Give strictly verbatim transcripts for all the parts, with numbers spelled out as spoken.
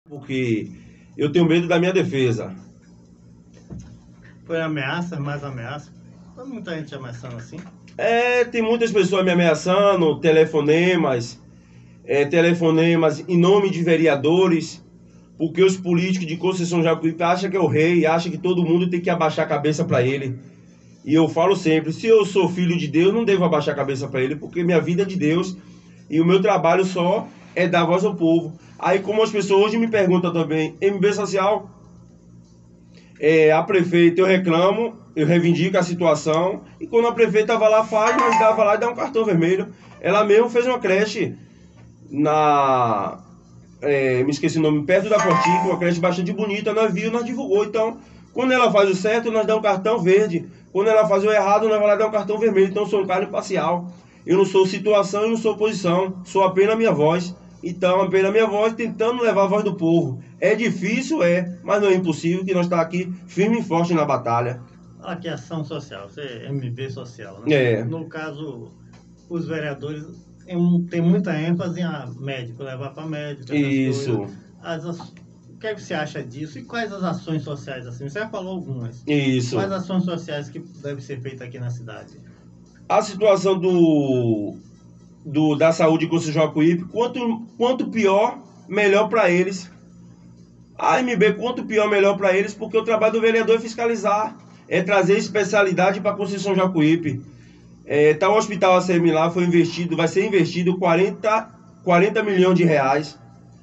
Porque eu tenho medo da minha defesa. Foi ameaça, mais ameaça? Tem muita gente ameaçando assim? É, tem muitas pessoas me ameaçando, telefonemas, é, telefonemas em nome de vereadores, porque os políticos de Conceição Jacuípe acham que é o rei, acham que todo mundo tem que abaixar a cabeça para ele. E eu falo sempre, se eu sou filho de Deus, não devo abaixar a cabeça para ele, porque minha vida é de Deus e o meu trabalho só é dar voz ao povo. Aí, como as pessoas hoje me perguntam também, M B Social, é, a prefeita, eu reclamo, eu reivindico a situação, e quando a prefeita vai lá, faz, mas dava lá e dá um cartão vermelho. Ela mesmo fez uma creche na... É, me esqueci o nome, perto da Fortico, uma creche bastante bonita, nós viu, nós divulgou. Então, quando ela faz o certo, nós dá um cartão verde. Quando ela faz o errado, nós vai lá dar um cartão vermelho. Então, eu sou um cara imparcial. Eu não sou situação e não sou posição, sou apenas a minha voz. Então, apenas a minha voz, tentando levar a voz do povo. É difícil, é, mas não é impossível, que nós estamos aqui firme e forte na batalha. Aqui é ação social, você é M B social, né? É. No caso, os vereadores tem muita ênfase em médico, levar para médico. Isso. As, o que, é que você acha disso? E quais as ações sociais assim? Você já falou algumas. Isso. Quais ações sociais que devem ser feitas aqui na cidade? A situação do, do, da saúde com o Jacuípe, quanto, quanto pior, melhor para eles. A M B, quanto pior, melhor para eles, porque o trabalho do vereador é fiscalizar, é trazer especialidade para a Conceição Jacuípe. É, tá, o hospital A C M lá foi investido, vai ser investido quarenta, quarenta milhões de reais,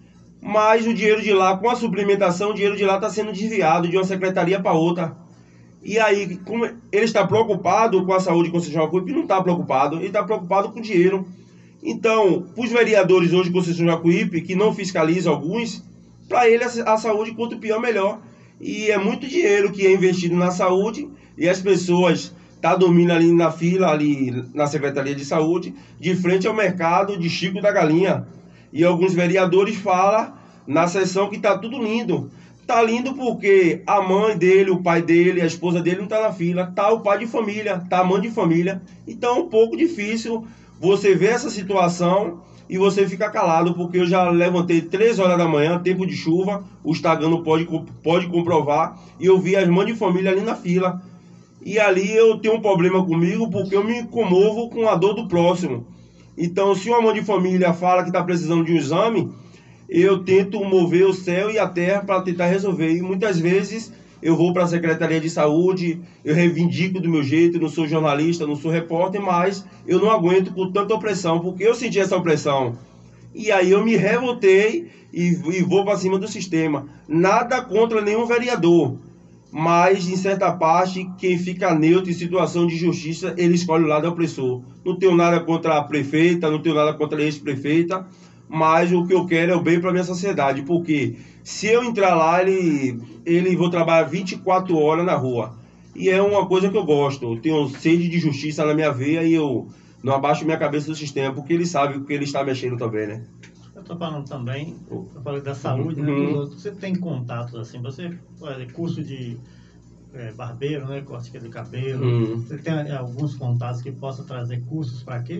mas o dinheiro de lá, com a suplementação, o dinheiro de lá está sendo desviado de uma secretaria para outra. E aí, como ele está preocupado com a saúde com o Conceição Jacuípe, não está preocupado, ele está preocupado com o dinheiro. Então, para os vereadores hoje de Conceição Jacuípe, que não fiscalizam alguns, para ele a saúde, quanto pior, melhor. E é muito dinheiro que é investido na saúde e as pessoas estão tá dormindo ali na fila, ali na Secretaria de Saúde, de frente ao mercado de Chico da Galinha. E alguns vereadores falam na sessão que está tudo lindo. Tá lindo porque a mãe dele, o pai dele, a esposa dele não tá na fila. Tá o pai de família, tá a mãe de família. Então é um pouco difícil você ver essa situação e você fica calado, porque eu já levantei três horas da manhã, tempo de chuva, o Instagram pode, pode comprovar, e eu vi as mães de família ali na fila. E ali eu tenho um problema comigo, porque eu me comovo com a dor do próximo. Então, se uma mãe de família fala que está precisando de um exame, eu tento mover o céu e a terra para tentar resolver. E muitas vezes eu vou para a Secretaria de Saúde, eu reivindico do meu jeito, não sou jornalista, não sou repórter, mas eu não aguento com tanta opressão, porque eu senti essa opressão. E aí eu me revoltei e, e vou para cima do sistema. Nada contra nenhum vereador, mas em certa parte, quem fica neutro em situação de justiça, ele escolhe o lado do opressor. Não tenho nada contra a prefeita, não tenho nada contra a ex-prefeita, mas o que eu quero é o bem para a minha sociedade, porque se eu entrar lá, ele, ele vou trabalhar vinte e quatro horas na rua. E é uma coisa que eu gosto, eu tenho sede de justiça na minha veia e eu não abaixo minha cabeça do sistema, porque ele sabe o que ele está mexendo também, né? Eu estou falando também, eu falei da saúde, né, uhum. dos outros. Você tem contatos assim, você faz curso de é, barbeiro, né, corte de cabelo, uhum. Você tem alguns contatos que possam trazer cursos para quê?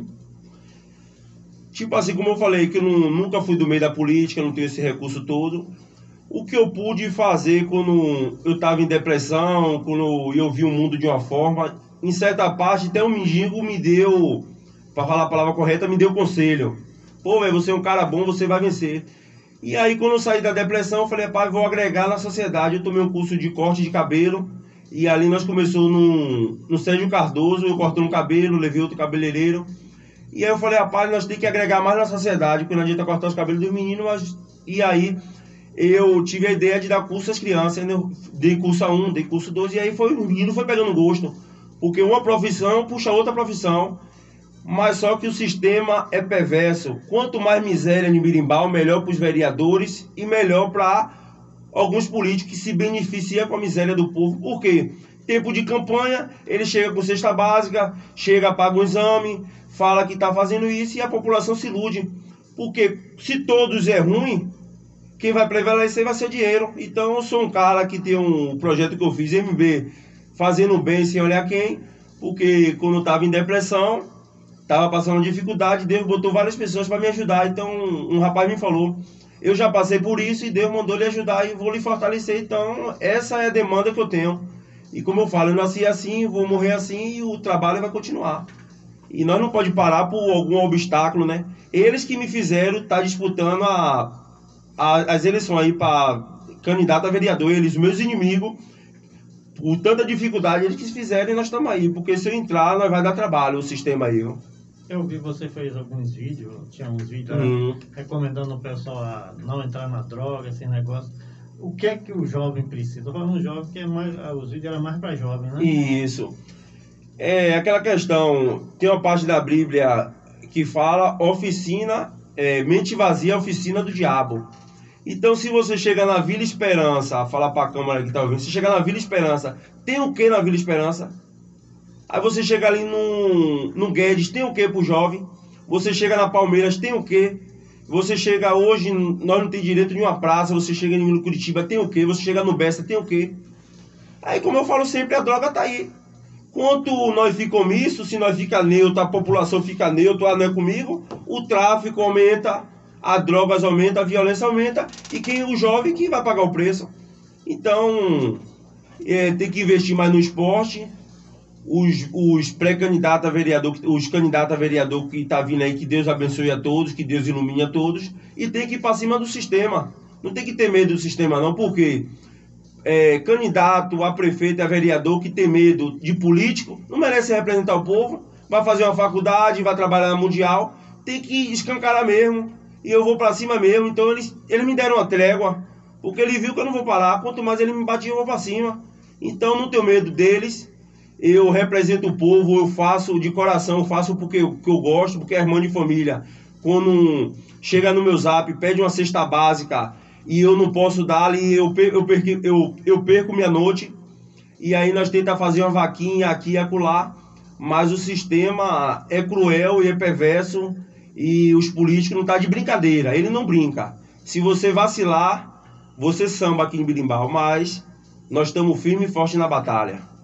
Tipo assim, como eu falei, que eu não, nunca fui do meio da política, não tenho esse recurso todo. O que eu pude fazer quando eu estava em depressão, quando eu vi o mundo de uma forma, em certa parte, até o mendigo me deu, para falar a palavra correta, me deu conselho. Pô, velho, você é um cara bom, você vai vencer. E aí, quando eu saí da depressão, eu falei, pai, vou agregar na sociedade. Eu tomei um curso de corte de cabelo, e ali nós começamos no, no Sérgio Cardoso, eu cortei um cabelo, levei outro cabeleireiro. E aí eu falei, rapaz, nós temos que agregar mais na sociedade, porque não adianta cortar os cabelos dos meninos, mas... E aí eu tive a ideia de dar curso às crianças, né? Dei curso a um, dei curso dois, e aí foi, o menino foi pegando gosto, porque uma profissão puxa outra profissão, mas só que o sistema é perverso. Quanto mais miséria no Birimbau, melhor para os vereadores e melhor para alguns políticos que se beneficiam com a miséria do povo. Por quê? Tempo de campanha, ele chega com cesta básica, chega, paga um exame, fala que está fazendo isso e a população se ilude. Porque se todos é ruim, quem vai prevalecer vai ser dinheiro. Então eu sou um cara que tem um projeto que eu fiz, M B, fazendo bem sem olhar quem, porque quando eu estava em depressão, estava passando dificuldade, Deus botou várias pessoas para me ajudar. Então um rapaz me falou, Eu já passei por isso e Deus mandou lhe ajudar e vou lhe fortalecer. Então, essa é a demanda que eu tenho. E como eu falo, eu nasci assim, vou morrer assim e o trabalho vai continuar. E nós não pode parar por algum obstáculo, né? Eles que me fizeram estar tá disputando a, a, as eleições aí para candidato a vereador, eles, meus inimigos, por tanta dificuldade, eles que fizeram e nós estamos aí. Porque se eu entrar, nós vai dar trabalho o sistema aí, viu? Eu vi você fez alguns vídeos, tinha uns vídeos uhum. recomendando o pessoal a não entrar na droga, esse negócio. O que é que o jovem precisa? Estou falando jovem, porque é mais, os vídeos eram mais para jovem, né? Isso. É aquela questão, tem uma parte da Bíblia que fala oficina, é, mente vazia, oficina do diabo. Então, se você chega na Vila Esperança, falar para a câmera que está ouvindo, se chega na Vila Esperança, tem o que na Vila Esperança? Aí você chega ali no, no Guedes, tem o que pro jovem? Você chega na Palmeiras, tem o que? Você chega hoje, nós não tem direito de uma praça, você chega em Curitiba, tem o que? Você chega no Besta, tem o que? Aí, como eu falo sempre, a droga tá aí. Quanto nós ficamos isso, se nós fica neutro, a população fica neutra, ah, não é comigo, o tráfico aumenta, as drogas aumentam, a violência aumenta, e quem o jovem que vai pagar o preço. Então, é, tem que investir mais no esporte. Os, os pré-candidatos a vereador, os candidatos a vereador que tá vindo aí, que Deus abençoe a todos, que Deus ilumine a todos, e tem que ir para cima do sistema. Não tem que ter medo do sistema não, porque é, candidato a prefeito, a vereador que tem medo de político, não merece representar o povo, vai fazer uma faculdade, vai trabalhar na Mundial, tem que escancarar mesmo, e eu vou para cima mesmo. Então eles, eles me deram uma trégua, porque ele viu que eu não vou parar, quanto mais ele me batia eu vou para cima. Então não tenho medo deles. Eu represento o povo, eu faço de coração, eu faço porque eu, que eu gosto, porque é irmã de família. Quando chega no meu zap, pede uma cesta básica e eu não posso dar, eu, eu, perco, eu, eu perco minha noite. E aí nós tentamos fazer uma vaquinha aqui e acolá, mas o sistema é cruel e é perverso e os políticos não estão de brincadeira, ele não brinca. Se você vacilar, você samba aqui em Birimbau, mas nós estamos firmes e fortes na batalha.